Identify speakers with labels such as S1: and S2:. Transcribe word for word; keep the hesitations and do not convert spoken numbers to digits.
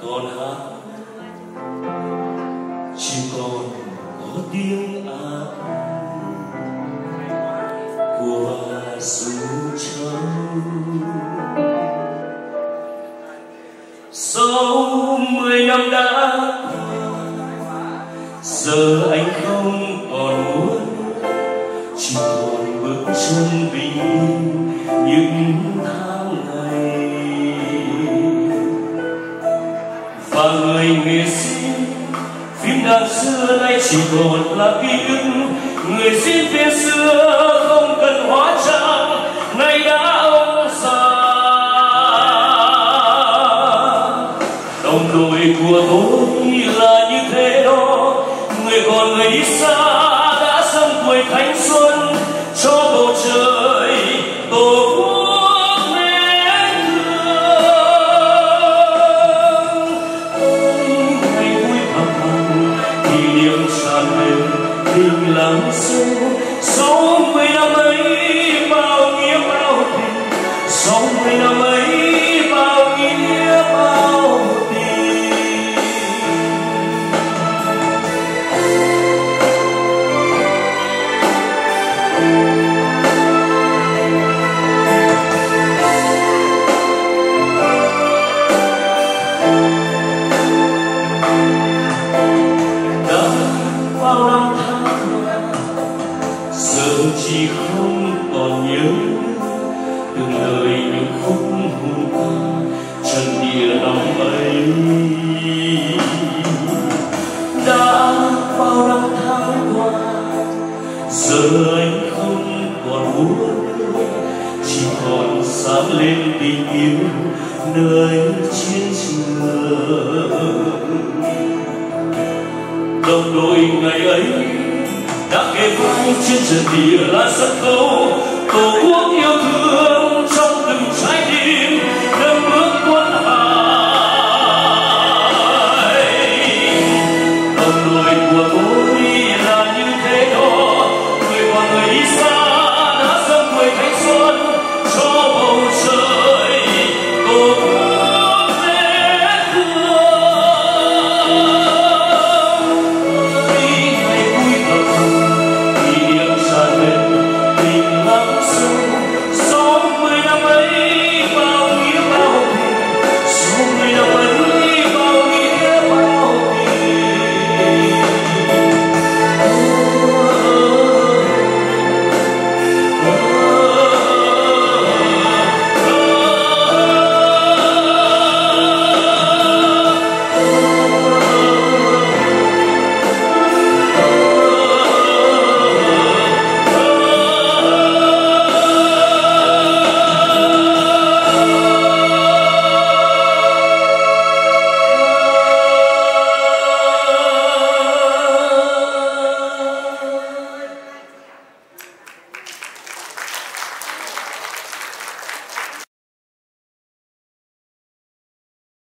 S1: còn hát, chỉ còn có tiếng ác của dù trắng. Sau mười năm đã giờ anh không còn muốn, chỉ còn bước chân bình yên những tháng ngày. Và người nghệ sĩ phim đàn xưa nay chỉ còn là ký ức. Người diễn viên xưa không cần hóa trang, nay đã ông già. Đồng đội của tôi là như thế đó, người còn người đi xa đã dâng tuổi thanh xuân cho bầu trời tổ quốc mến thương. Ngày vui bàng hoàng kỷ niệm tràn đầy tình lắng sâu. Sáu mươi năm ấy bao nghĩa bao tình, sáu mươi năm ấy bao nghĩa bao tình. Đã bao năm tháng qua, giờ chỉ không còn nhớ từng lời những khúc hùng ca chân địa năm ấy. Đã bao năm tháng qua, giờ anh không còn muốn, chỉ còn sáng lên tình yêu nơi chiến trường. Đồng đội ngày ấy đã kề vai trên trận địa là sân khấu tổ quốc yêu thương.